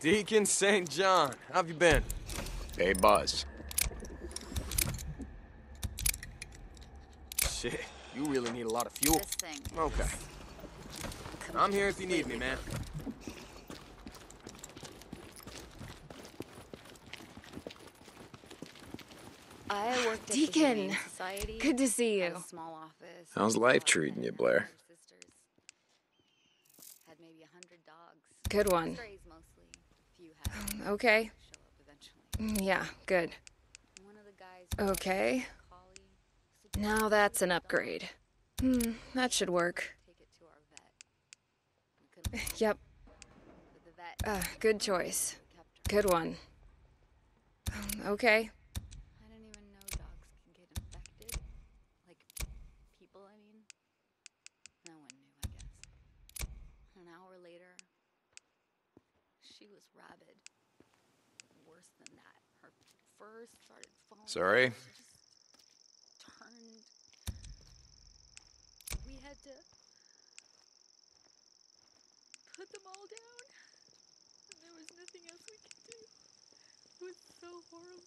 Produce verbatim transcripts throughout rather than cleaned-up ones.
Deacon Saint John, how have you been? Hey, Buzz. Shit, you really need a lot of fuel. This thing. Okay. I'm here if you need me, man. I worked at Deacon, the Humane Society. good to see Had you. a small office. How's life treating you, Blair? Sisters. Had maybe a hundred dogs. Good one. Strays mostly. Few had Okay. show up eventually. Yeah, good. One of the guys. Okay. Collie, Now that's an upgrade. Hmm, that should work. take it to our vet. We couldn't find Yep. it, but the vet Uh, good choice. kept her. Good one. Okay. I didn't even know dogs can get infected. Like people, I mean. No one knew, I guess. An hour later, she was rabid. Worse than that. Her fur started falling. Sorry? She just turned. We had to put them all down. And there was nothing else we could do. It was so horrible.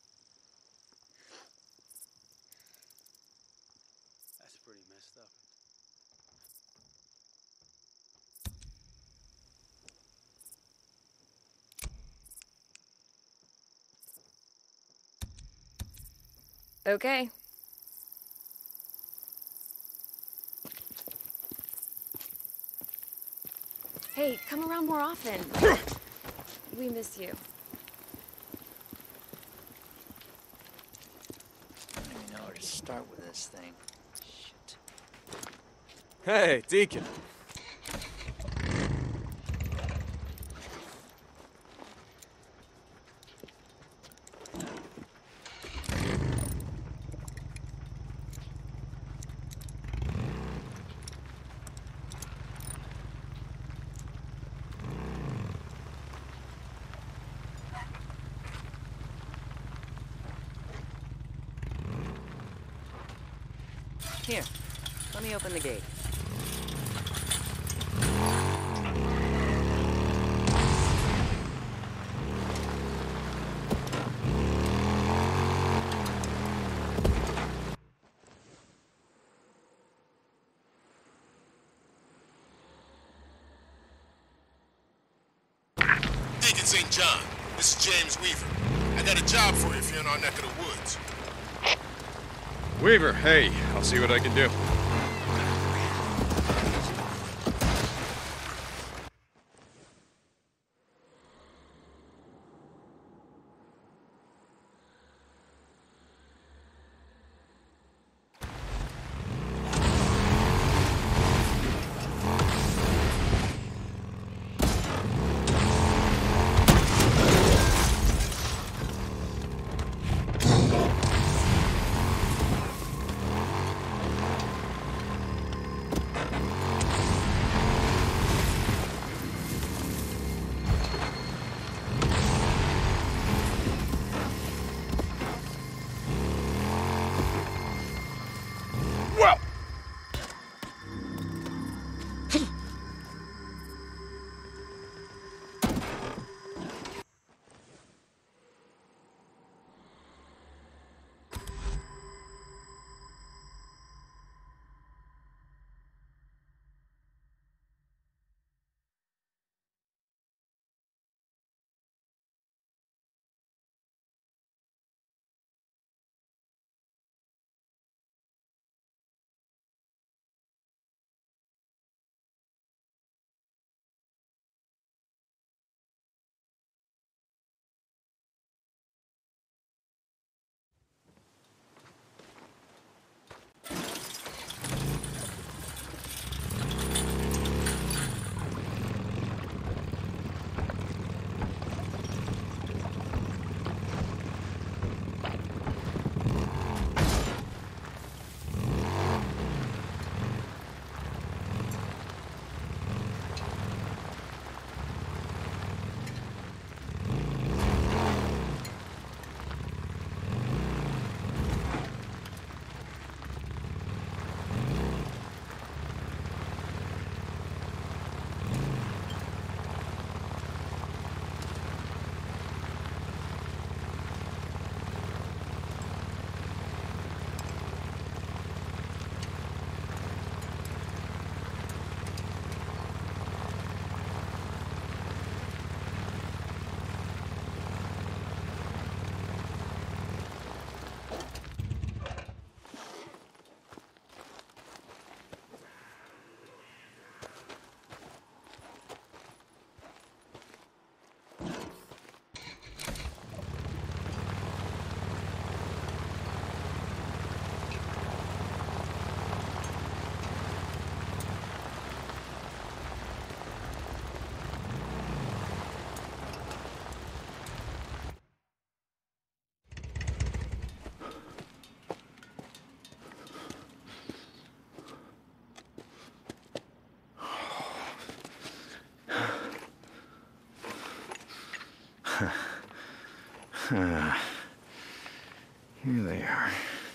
That's pretty messed up. Okay. Hey, come around more often. We miss you. I don't even know where to start with this thing. Shit. Hey, Deacon. Here, let me open the gate. Deacon Saint John, this is James Weaver. I got a job for you if you're in our neck of the woods. Weaver, hey, I'll see what I can do. Uh, here they are.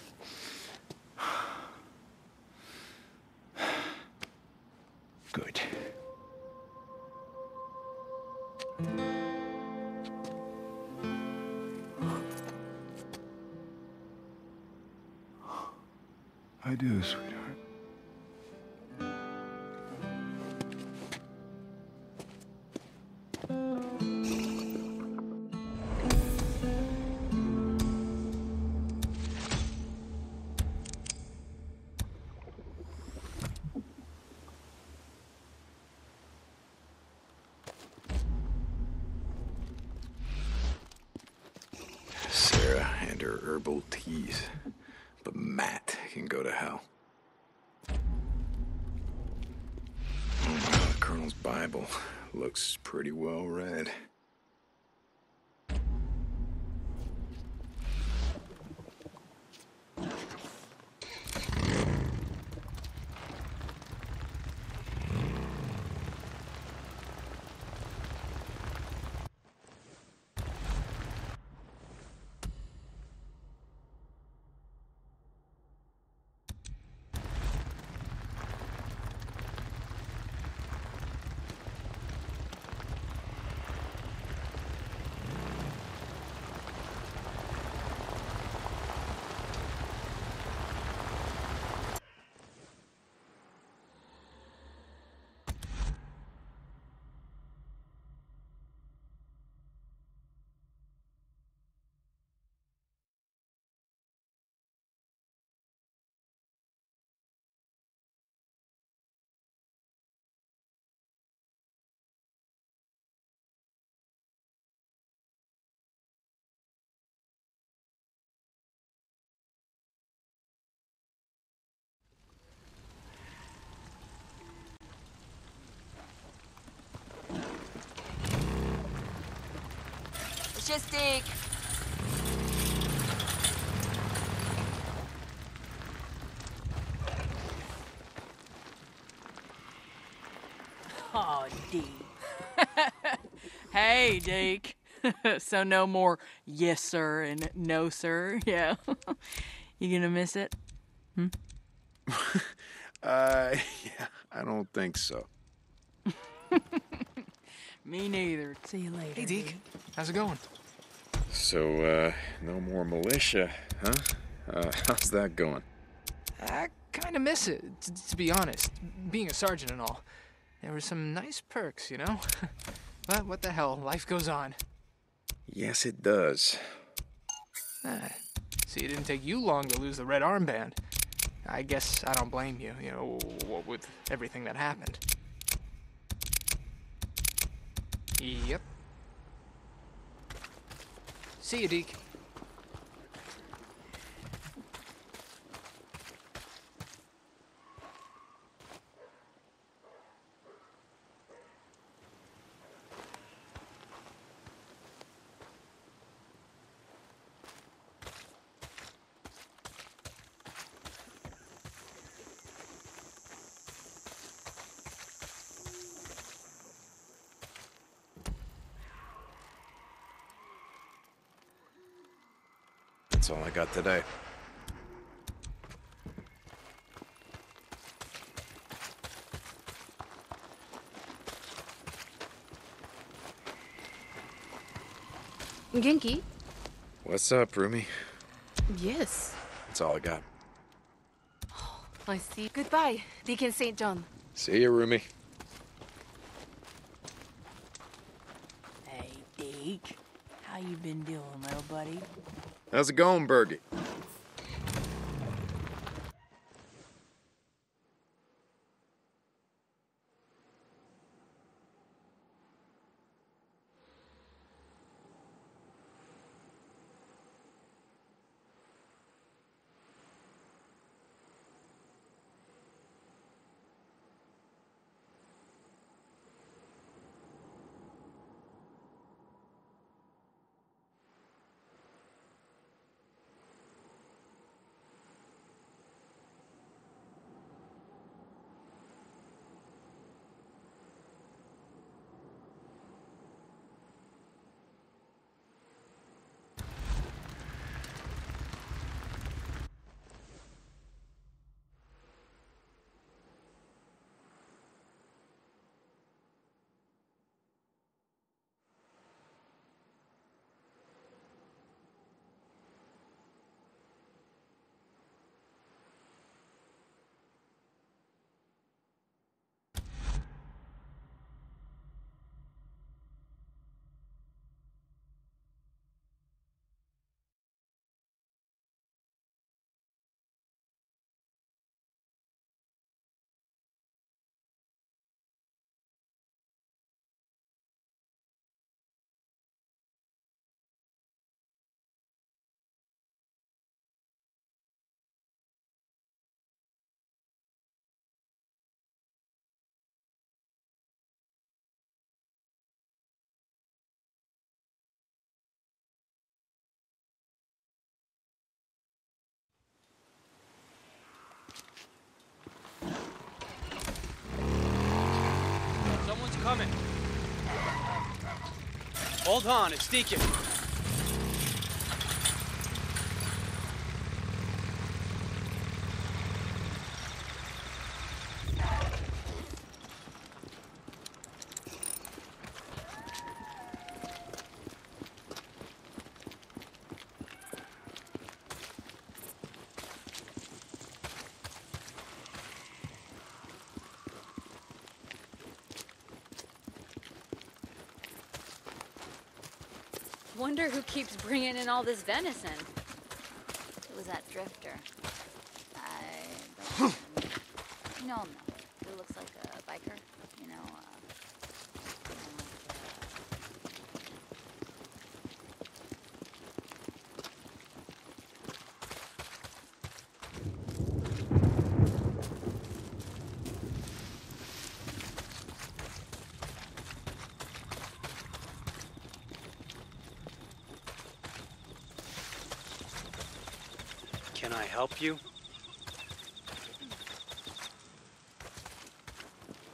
Good. I do, sweetheart. Sarah and her herbal teas. But Matt can go to hell. Oh, wow, the Colonel's Bible looks pretty well read. It's just Dick. Oh, Deke. Hey, Deke. So no more yes, sir, and no, sir. Yeah. You gonna miss it? Hmm? uh, yeah, I don't think so. Me neither. See you later. Hey, Deke. How's it going? So, uh, no more militia, huh? Uh, how's that going? I kind of miss it, t- to be honest. Being a sergeant and all. There were some nice perks, you know? But what the hell, life goes on. Yes, it does. Ah, see, it didn't take you long to lose the red armband. I guess I don't blame you, you know, w- with everything that happened. Yep. See you, Deke. That's all I got today. Genki? What's up, Rumi? Yes. That's all I got. I see. Goodbye, Deacon Saint John. See you, Rumi. Hey, Deke. How you been doing, little buddy? How's it going, Bergie? Hold on, it's Deacon. Wonder who keeps bringing in all this venison. It was that drifter. I don't know. No, no. It looks like a biker. You know, uh, you know, Can I help you?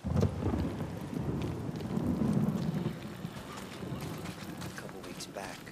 A couple weeks back,